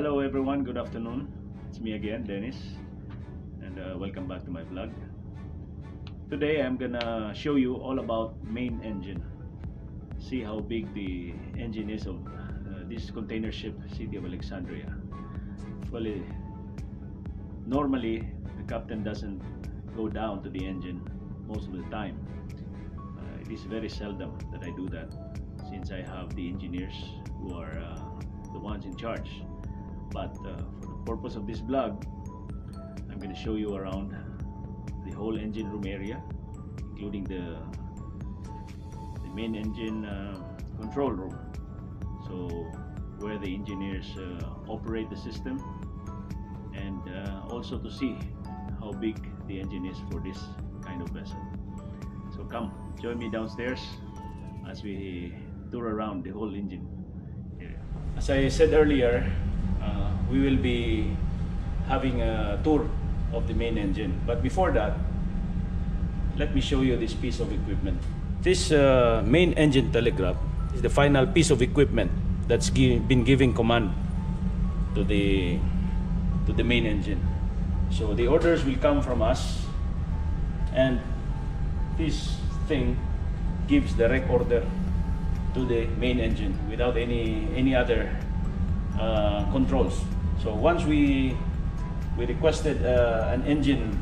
Hello everyone, good afternoon. It's me again, Dennis, and welcome back to my vlog. Today I'm gonna show you all about main engine. See how big the engine is of this container ship, City of Alexandria. Well, normally the captain doesn't go down to the engine most of the time. It is very seldom that I do that, since I have the engineers who are the ones in charge. But for the purpose of this vlog, I'm going to show you around the whole engine room area, including the main engine control room, so where the engineers operate the system, and also to see how big the engine is for this kind of vessel. So come, join me downstairs as we tour around the whole engine area. As I said earlier, we will be having a tour of the main engine, but before that, let me show you this piece of equipment. This main engine telegraph is the final piece of equipment that's been giving command to the main engine. So the orders will come from us, and this thing gives direct order to the main engine without any other controls. So once we requested an engine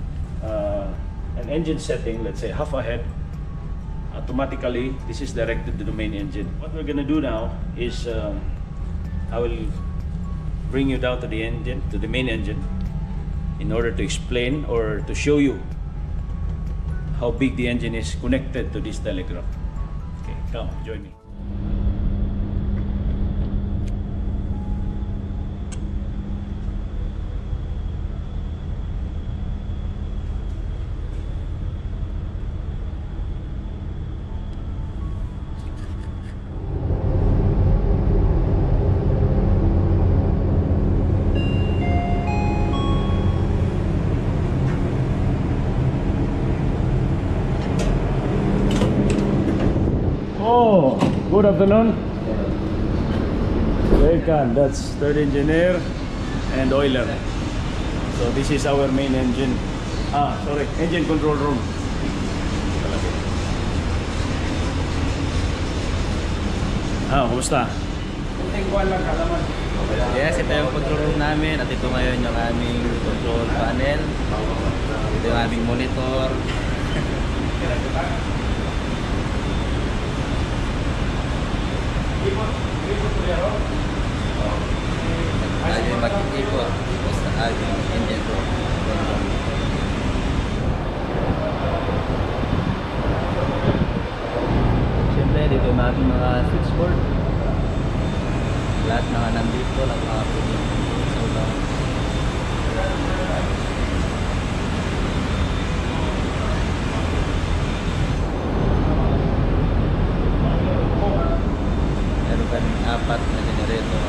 setting, let's say half ahead, automatically this is directed to the main engine. What we're gonna do now is I will bring you down to the main engine, in order to explain or to show you how big the engine is connected to this telegraph. Okay, come join me. Oh, good afternoon. Welcome. That's third engineer and oiler. So this is our main engine. Engine control room. Kumusta? Yes, ito yung control room namin at ito ngayon yung aming control panel. Ito yung aming monitor. Tayo yung mag-ikot sa ating engine room. Siyempre, dito yung ating mga switchboard. Lahat na nandito, nag-upload yung apat na generator.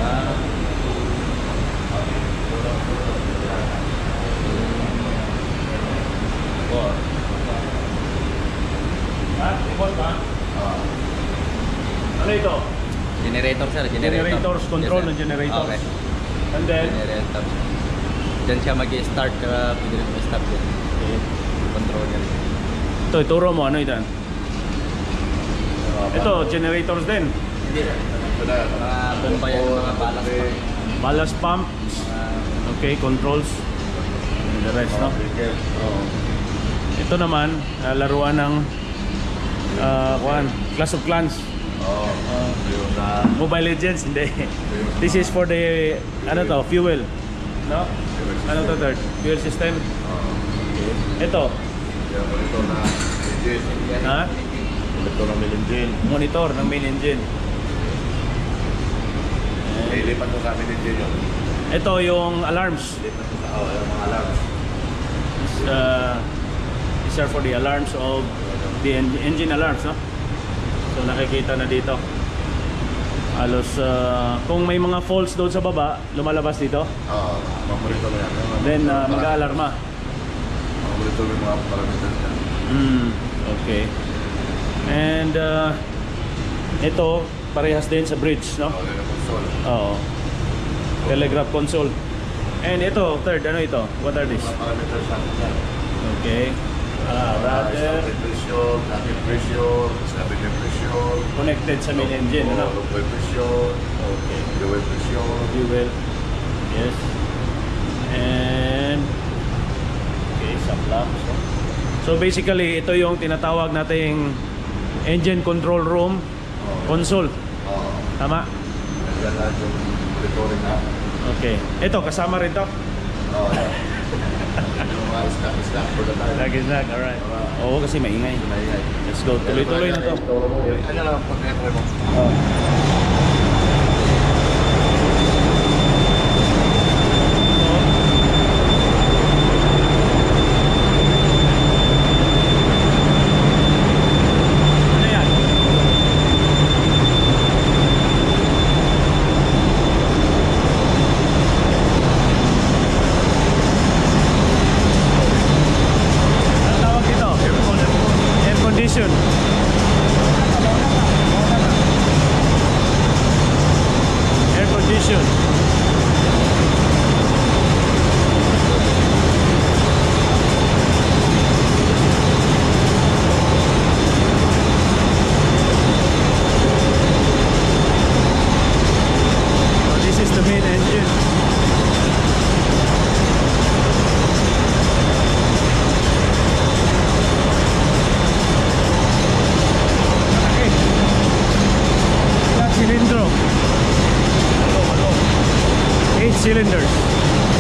Ano ito? Generator sir, Generators, control ng generators. Okay. And then? Generator. Diyan siya mag-start ka, pwede rin mag-stop yan. Okay. Control yan. Ito, ituro mo, ano ito? Ito, generators din. Hindi. Mga bomba yan, mga ballast pump. Ballast pumps. Okay, controls. And the rest, no? Ito naman, laruan ng Clash of Clans. Mobile Legends, hindi. This is for the, fuel. No? Ano to, third? Fuel system. Ito. Monitor na engine. Ha? Monitor ng main engine. Monitor ng main engine. Ilipat mo sa main engine yun. Ito yung alarms. Ilipat mo sa yung mga alarms. These are for the alarms of the engine alarms, no? So nakikita na dito. Halos kung may mga faults doon sa baba, lumalabas dito. Mamonitor mo yan. Then mag-aalarma. Mamonitor mo yung mga parameters yan. Okay. And ito, parehas din sa bridge, no? Okay, na console. Oo. So, telegraph console. And ito, third, ano ito? What are these? Mga parameters natin yan. Okay. Rudder. Pressure, cabin pressure, cabin pressure. Connected sa main engine, ano? Low pressure, Okay. fuel pressure. Fuel. Yes. And okay, some lamps. So basically, ito yung tinatawag nating engine control room console. Oo. Tama? Yan lahat yung monitoring na. Okay. Ito, kasama rin to? Oo, yan. Yung mga snack for the time. Snack, alright. Oo, kasi maingay. Maingay. Let's go. Tuloy-tuloy na to. Ano lang pag-entry mo? Ano yan? 8 cylinders.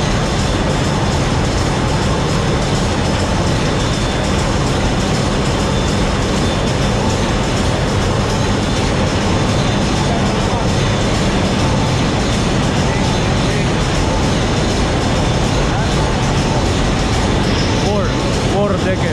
Four decker.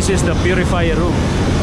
this is the purifier room.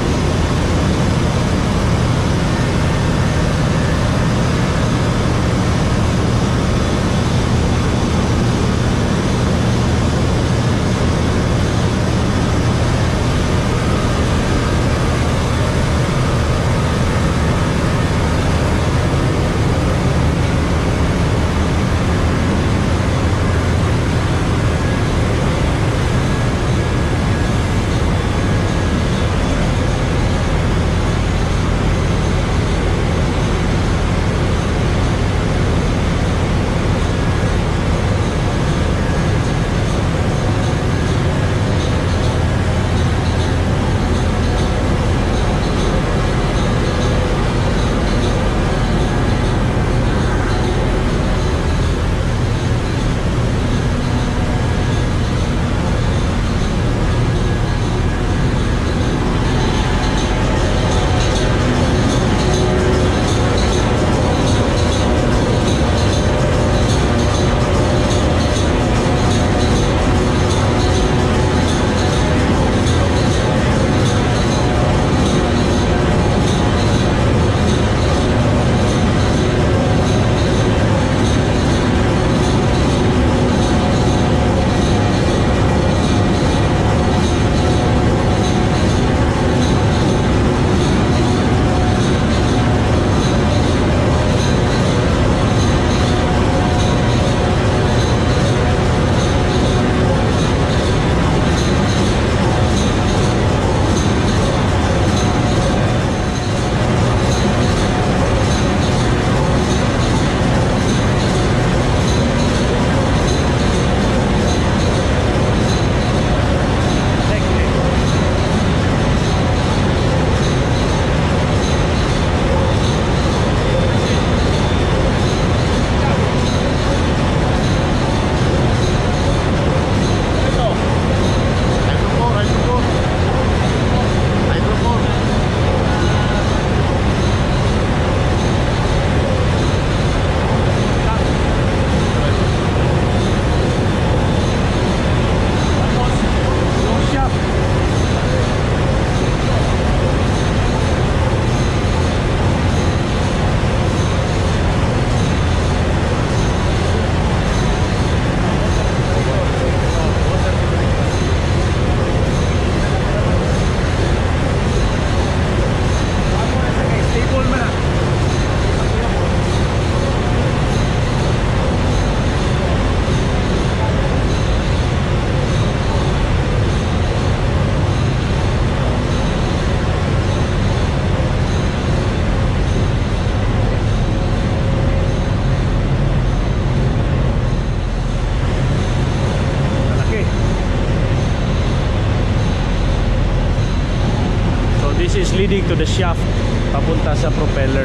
This is leading to the shaft papunta sa propeller.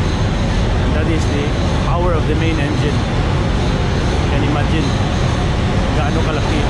And that is the power of the main engine. You can imagine gaano kalaki.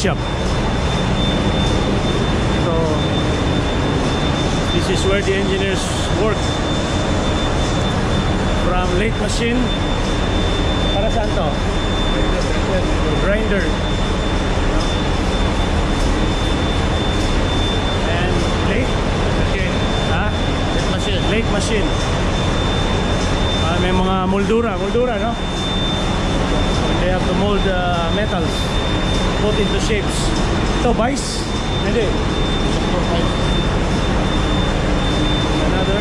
shop. So this is where the engineers work. From lathe machine, para saan to? Grinder. And lathe? Okay. Ha? Lathe machine. May mga moldura, no? They have to mold metals, put into shapes. Ito, vice? Hindi. Another.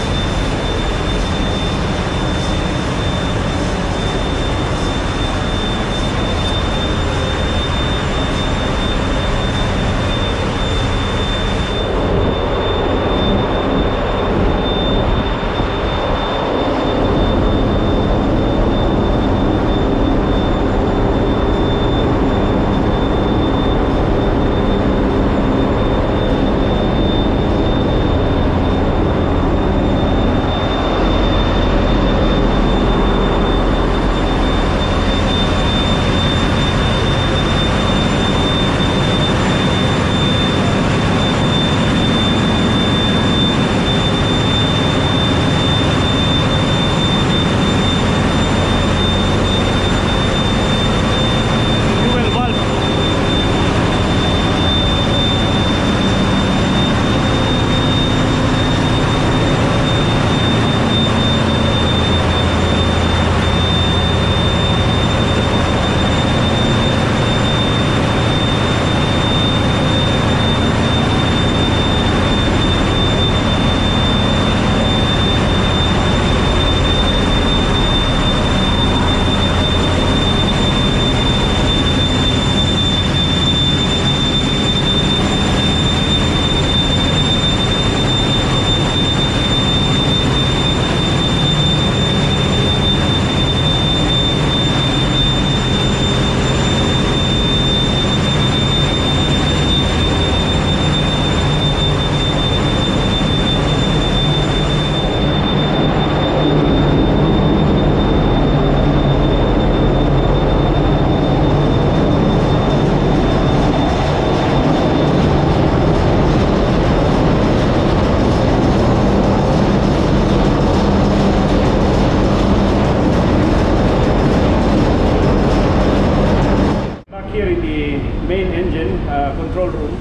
Control room,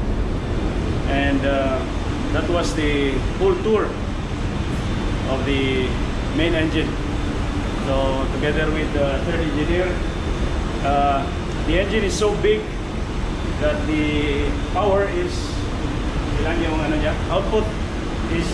and that was the full tour of the main engine. So together with the third engineer, the engine is so big that the power is, ilan yung ano niya? Output is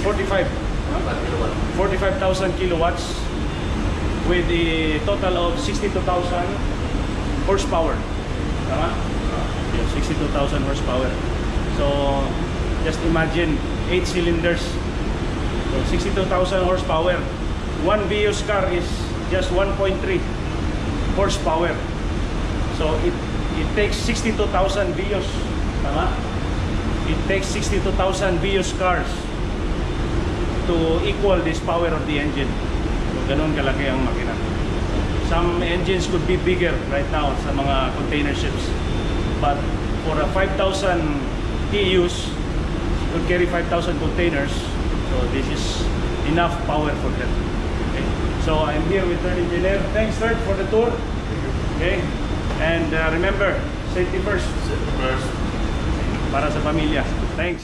45,000 kilowatts with the total of 62,000 horsepower. Tama? 62,000 horsepower. So just imagine 8 cylinders. So 62,000 horsepower. One Vios car is just 1.3 horsepower. So it takes 62,000 Vios. Tama? It takes 62,000 Vios cars to equal this power of the engine. So ganun kalaki ang makina. Some engines could be bigger right now sa mga container ships. But for a 5,000 TEUs, could carry 5,000 containers. So this is enough power for them. Okay. So I'm here with third engineer. Thanks, third, for the tour. Okay. And remember, safety first. Safety first. Para sa pamilya. Thanks.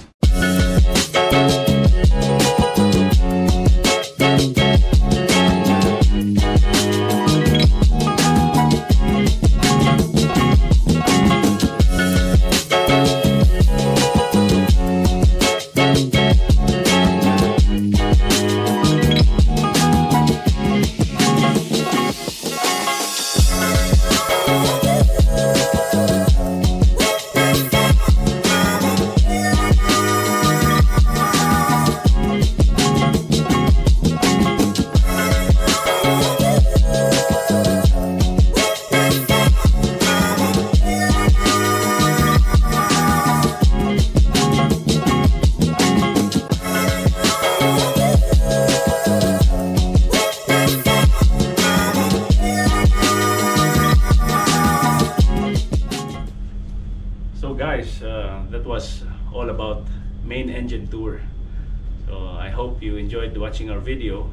about main engine tour. So I hope you enjoyed watching our video.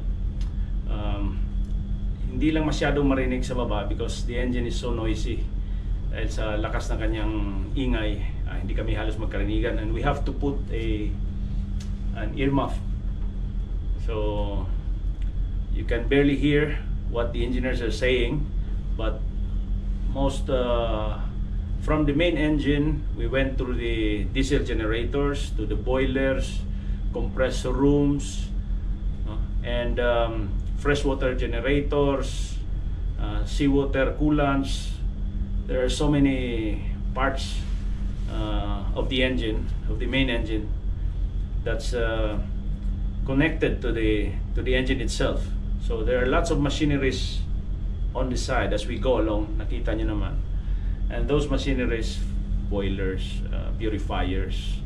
Hindi lang masyadong marinig sa baba because the engine is so noisy. Dahil sa lakas ng kanyang ingay, hindi kami halos magkarinigan, and we have to put an earmuff. So you can barely hear what the engineers are saying, but most from the main engine, we went through the diesel generators, to the boilers, compressor rooms, and freshwater generators, seawater coolants. There are so many parts of the engine, of the main engine, that's connected to the engine itself. So there are lots of machineries on the side as we go along. Nakita nyo naman. And those machineries, boilers, purifiers,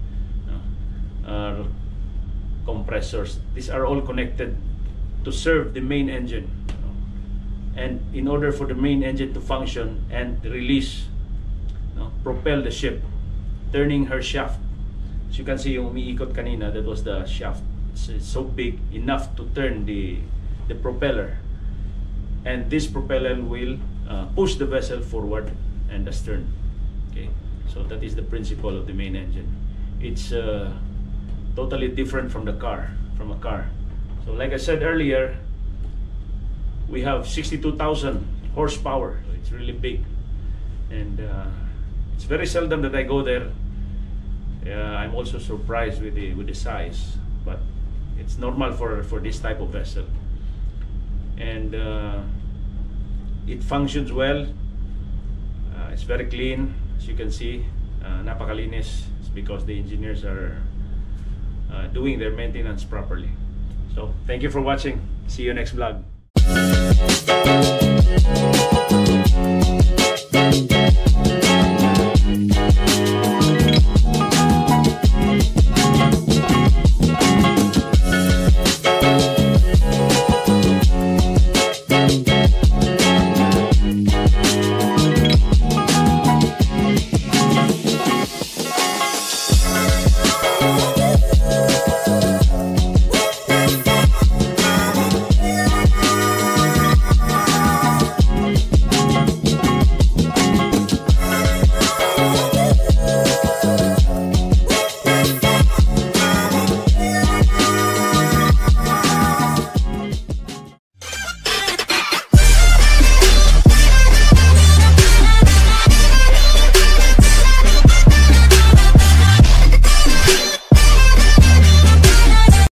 compressors, these are all connected to serve the main engine. And in order for the main engine to function and release, propel the ship, turning her shaft. As you can see, yung umiikot kanina, that was the shaft. It's so big enough to turn the propeller, and this propeller will push the vessel forward and astern. Okay, so that is the principle of the main engine. It's totally different from a car. So like I said earlier, we have 62,000 horsepower. So it's really big, and it's very seldom that I go there. I'm also surprised with the size, but it's normal for this type of vessel, and it functions well. It's very clean, as you can see. Napakalinis. It's because the engineers are doing their maintenance properly. So thank you for watching. See you next vlog.